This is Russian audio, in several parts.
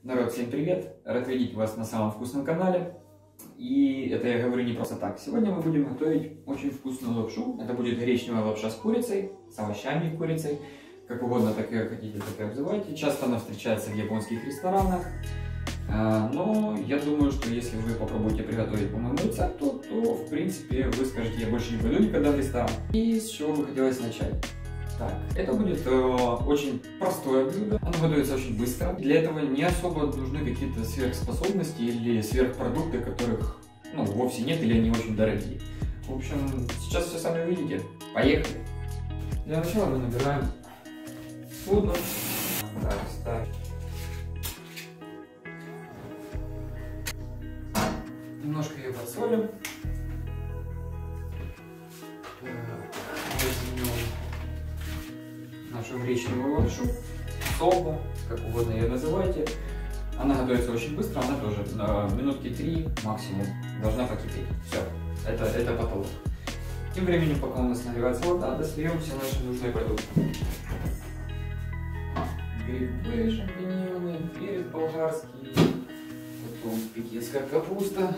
Народ, всем привет! Рад видеть вас на самом вкусном канале. И это я говорю не просто так. Сегодня мы будем готовить очень вкусную лапшу. Это будет гречневая лапша с курицей, с овощами и курицей. Как угодно, так и хотите, так и обзывайте. Часто она встречается в японских ресторанах. Но я думаю, что если вы попробуете приготовить по моему рецепту, то в принципе вы скажете: я больше не пойду никогда в ресторан. И с чего бы хотелось начать? Так, это будет очень простое блюдо, оно готовится очень быстро. Для этого не особо нужны какие-то сверхспособности или сверхпродукты, которых вовсе нет или они очень дорогие. В общем, сейчас все сами увидите. Поехали! Для начала мы набираем воду. Так, ставим. Немножко ее подсолим. Возьмем нашу гречневую лапшу, солбу, как угодно ее называйте. Она готовится очень быстро, она тоже минутки 3 максимум должна покипеть. Все, это потолок. Тем временем, пока у нас нагревается вода, достаем все наши нужные продукты. Грибы, шампиньоны, перец болгарский, потом пекинская капуста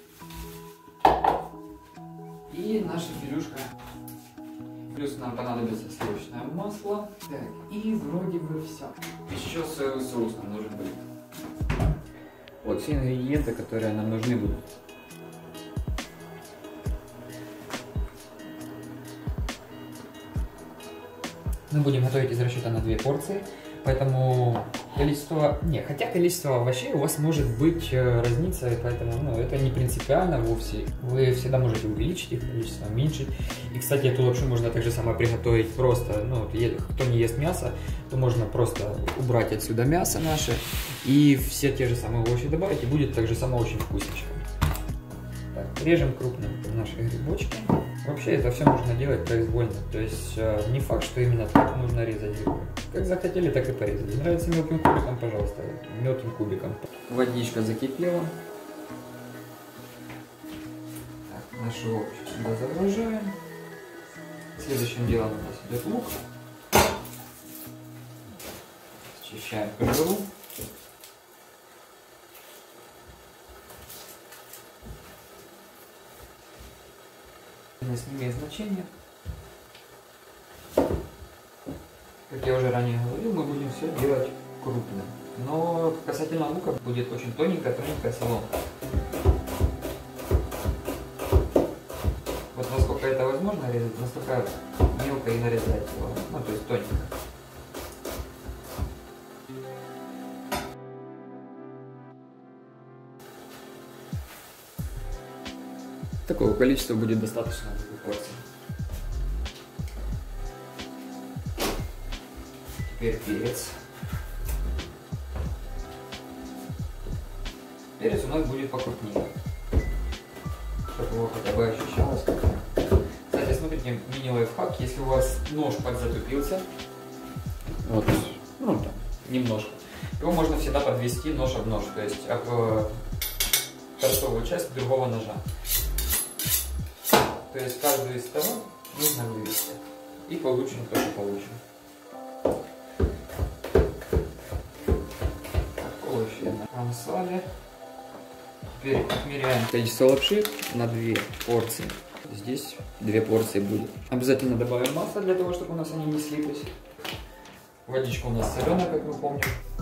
и наша филюшка. Плюс нам понадобится сливочное масло. Так, и вроде бы все. Еще соевый соус нам нужен будет. Вот все ингредиенты, которые нам нужны будут. Мы будем готовить из расчета на 2 порции. Поэтому количество... хотя количество овощей у вас может быть разниться, и поэтому это не принципиально вовсе. Вы всегда можете увеличить их количество, уменьшить. И, кстати, эту лапшу можно так же самое приготовить просто. Кто не ест мясо, то можно просто убрать отсюда мясо наше и все те же самые овощи добавить, и будет так же самое очень вкусненько. Так, режем крупно наши грибочки. Вообще это все можно делать произвольно, то есть не факт, что именно так нужно резать грибы. Как захотели, так и порезали. Нравится мелким кубиком, пожалуйста, мелким кубиком. Водичка закипела. Так, нашу лапшу сюда загружаем. Следующим делом у нас идет лук. Счищаем кожуру. Не имеет значения. Как я уже ранее говорил, мы будем все делать крупно. Но касательно лука будет очень тоненькая соломка. Вот насколько это возможно резать, настолько мелко и нарезать его. То есть тоненько. Такого количества будет достаточно для порции. Теперь перец. Перец у нас будет покрупнее, чтобы его хотя бы ощущалось. Кстати, смотрите, мини-лайфхак, если у вас нож подзатупился, немножко, его можно всегда подвести нож об нож, то есть об торцовую часть другого ножа. То есть каждую из сторон нужно вывести. И получим то, что получим. Овощи намазали. Теперь отмеряем количество лапши на 2 порции. Здесь 2 порции будет. Обязательно добавим масло для того, чтобы у нас они не слиплись. Водичка у нас соленая, как мы помним.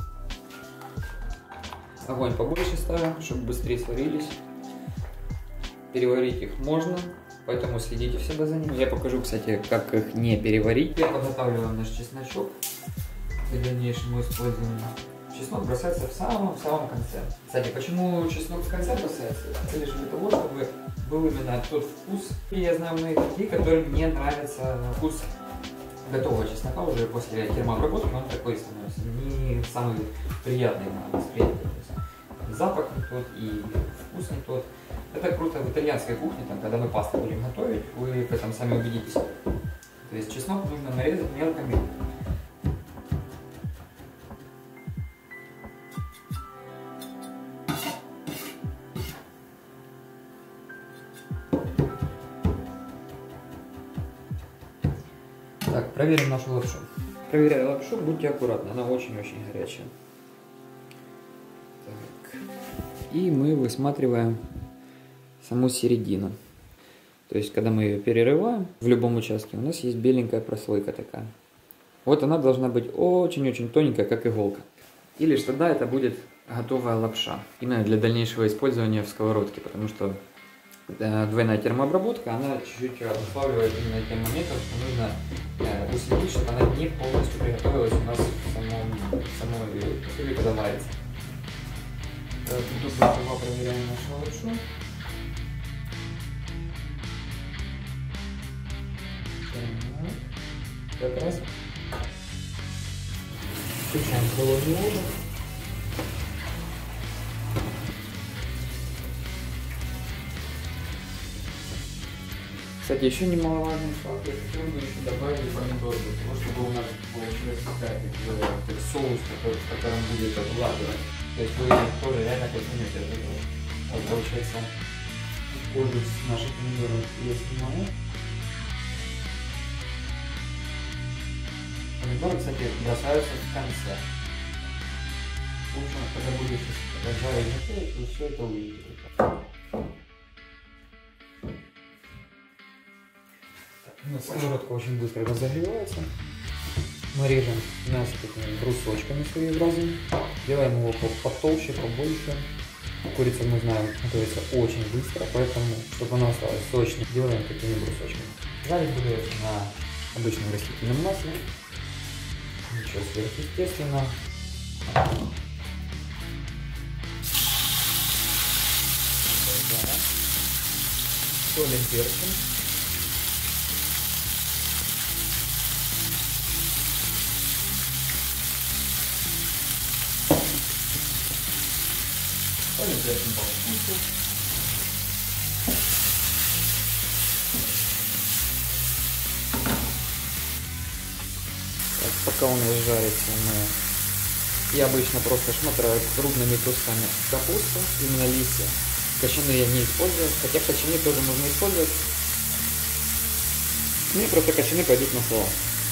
Огонь побольше ставим, чтобы быстрее сварились. Переварить их можно. Поэтому следите всегда за ними. Я покажу, кстати, как их не переварить. Я подготавливаю наш чесночок к дальнейшему использованию. Чеснок бросается в самом-самом конце. Кстати, почему чеснок в конце бросается? Это лишь для того, чтобы был именно тот вкус. И я знаю многих людей, которым не нравится вкус готового чеснока уже после термообработки. Он такой становится не самый приятный на восприятие. Запах не тот и вкус не тот. Это круто в итальянской кухне, когда мы пасту будем готовить, вы в этом сами убедитесь. То есть чеснок нужно нарезать мелко-мелко. Так, проверим нашу лапшу. Проверяя лапшу, будьте аккуратны, она очень-очень горячая. И мы высматриваем саму середину. То есть, когда мы ее перерываем в любом участке, у нас есть беленькая прослойка такая. Вот она должна быть очень-очень тоненькая, как иголка. И лишь тогда это будет готовая лапша. Именно для дальнейшего использования в сковородке, потому что двойная термообработка, она чуть-чуть обуславливает именно тем моментом, что нужно уследить, чтобы она не полностью приготовилась у нас в самой кастрюле, когда варится. Тут мы проверяем нашу лапшу. Как раз включаем холодную воду. Кстати, еще немаловажный шаг, я хотел бы еще добавить помидор, для того, чтобы у нас получилась какая-то соус, в котором будет обладывать. То есть вы тоже реально кайфанете от этого. Вот получается, кожу с наших помидоров я снимаю. Помидоры, кстати, бросаются в конце. Лучше, когда будешь жарить готовить, вы все это увидите. У нас сковородка очень быстро разогревается. Мы режем мясо такими брусочками своеобразными. Делаем его потолще, побольше. Курица, мы знаем, готовится очень быстро, поэтому, чтобы она осталась сочной, делаем такими брусочками. Жарить буду на обычном растительном масле. Ничего сверхъестественного. Солим, перцем. Солим, перцем по вкусу. Пока у нас жарится, я обычно просто шматаю крупными кусками капусту, именно листья. Кочаны я не использую, хотя кочаны тоже можно использовать. Мне просто кочаны пойдут на салат.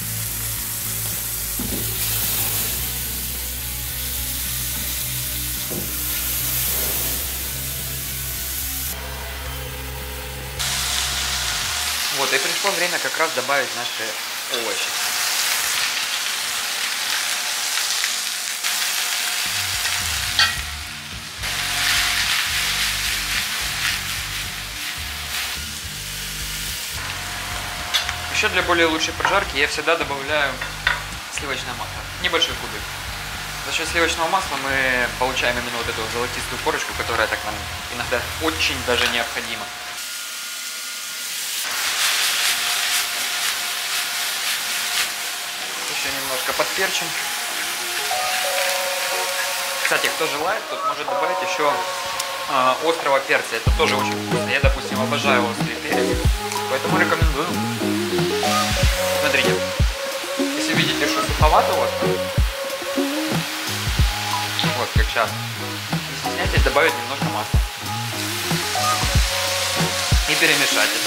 Вот, и пришло время как раз добавить наши овощи. Еще для более лучшей прожарки я всегда добавляю сливочное масло, небольшой кубик. За счет сливочного масла мы получаем именно вот эту золотистую корочку, которая так нам иногда очень даже необходима. Еще немножко подперчим. Кстати, кто желает, тот может добавить еще острого перца. Это тоже очень вкусно. Я, допустим, обожаю острый перец, поэтому рекомендую. Смотрите, если видите, что суховато у вас, вот как сейчас, не стесняйтесь добавить немножко масла и перемешать это.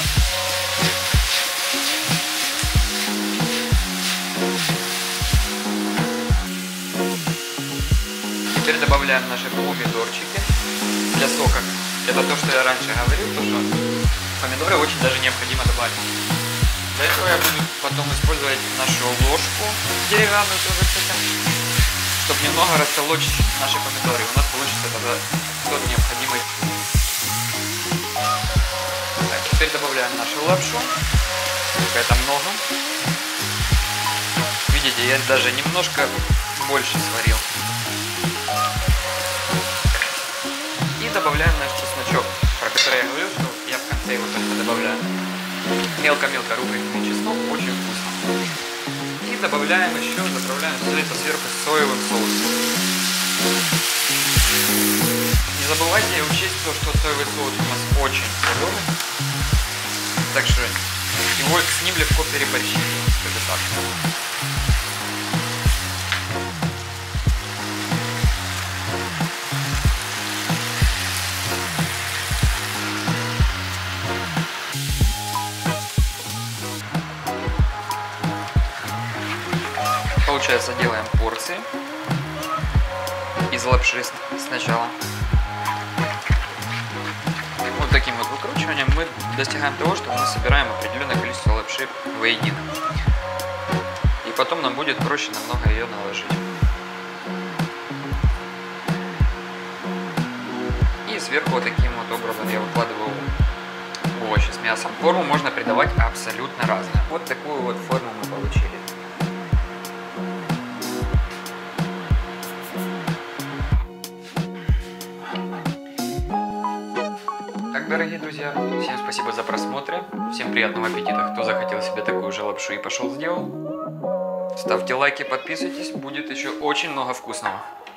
Теперь добавляем наши помидорчики для сока. Это то, что я раньше говорил, то, что помидоры очень даже необходимо добавить. Для этого я буду потом использовать нашу ложку деревянную тоже, кстати, чтобы немного растолочь наши помидоры. У нас получится тогда тот необходимый. Так, теперь добавляем нашу лапшу. Это много. Видите, я даже немножко больше сварил. И добавляем наш чесночок, про который я говорил, что я в конце его только добавляю. Мелко-мелко рубленый чеснок, очень вкусно. И добавляем еще, заправляем все это сверху соевым соусом. Не забывайте учесть то, что соевый соус у нас очень соленый. Так что его с ним легко переборщить, скажу так. Получается, делаем порции из лапши сначала. Вот таким вот выкручиванием мы достигаем того, что мы собираем определенное количество лапши воедино. И потом нам будет проще намного ее наложить. И сверху вот таким вот образом я выкладываю овощи с мясом. Форму можно придавать абсолютно разную. Вот такую вот форму мы получили. Так, дорогие друзья, всем спасибо за просмотр. Всем приятного аппетита, кто захотел себе такую же лапшу и пошел сделал. Ставьте лайки, подписывайтесь, будет еще очень много вкусного.